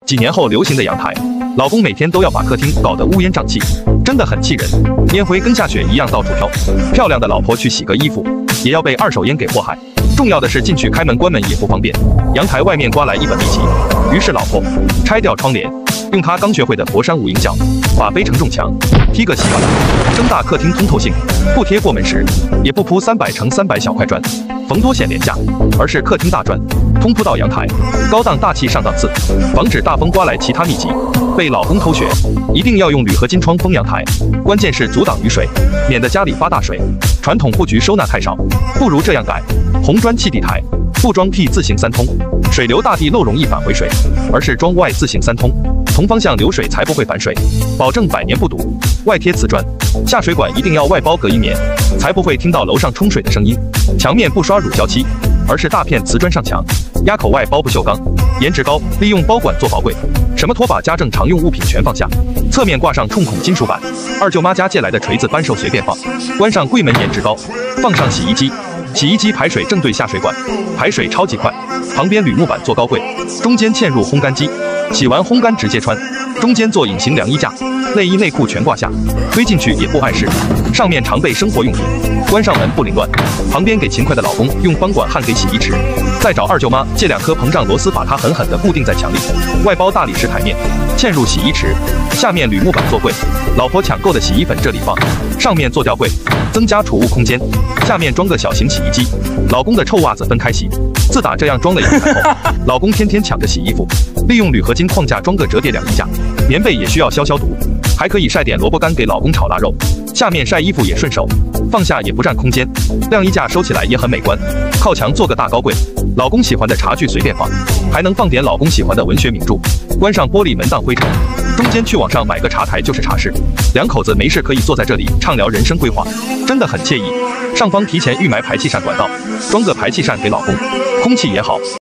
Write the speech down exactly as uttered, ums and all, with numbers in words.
几年后流行的阳台，老公每天都要把客厅搞得乌烟瘴气，真的很气人。烟灰跟下雪一样到处飘，漂亮的老婆去洗个衣服，也要被二手烟给祸害。重要的是进去开门关门也不方便，阳台外面刮来一本秘籍。于是老婆拆掉窗帘，用她刚学会的佛山五音脚，把杯承重墙踢个稀巴烂，增大客厅通透性。不贴过门石，也不铺三百乘三百小块砖，缝多显廉价，而是客厅大砖，通铺到阳台，高档大气上档次，防止大风刮来其他秘籍被老公偷学。一定要用铝合金窗封阳台，关键是阻挡雨水，免得家里发大水。传统布局收纳太少，不如这样改：红砖砌地台，不装 P 字形三通，水流大地漏容易返回水，而是装 Y 字形三通，同方向流水才不会反水，保证百年不堵。外贴瓷砖，下水管一定要外包隔音棉，才不会听到楼上冲水的声音。墙面不刷乳胶漆，而是大片瓷砖上墙，压口外包不锈钢，颜值高，利用包管做宝柜，什么拖把、家政常用物品全放下，侧面挂上冲孔金属板，二舅妈家借来的锤子扳手随便放，关上柜门，颜值高，放上洗衣机，洗衣机排水正对下水管，排水超级快，旁边铝木板做高柜，中间嵌入烘干机，洗完烘干直接穿，中间做隐形凉衣架，内衣内裤全挂下，推进去也不碍事，上面常备生活用品，关上门不凌乱。旁边给勤快的老公用方管焊给洗衣池，再找二舅妈借两颗膨胀螺丝把它狠狠地固定在墙里，外包大理石台面，嵌入洗衣池，下面铝木板做柜，老婆抢购的洗衣粉这里放，上面做吊柜，增加储物空间，下面装个小型洗衣机，老公的臭袜子分开洗。自打这样装了阳台后，老公天天抢着洗衣服，利用铝合金框架装个折叠凉衣架，棉被也需要消消毒，还可以晒点萝卜干给老公炒腊肉，下面晒衣服也顺手，放下也不占空间，晾衣架收起来也很美观。靠墙做个大高柜，老公喜欢的茶具随便放，还能放点老公喜欢的文学名著，关上玻璃门挡灰尘，中间去网上买个茶台就是茶室，两口子没事可以坐在这里畅聊人生规划，真的很惬意。上方提前预埋排气扇管道，装个排气扇给老公，空气也好。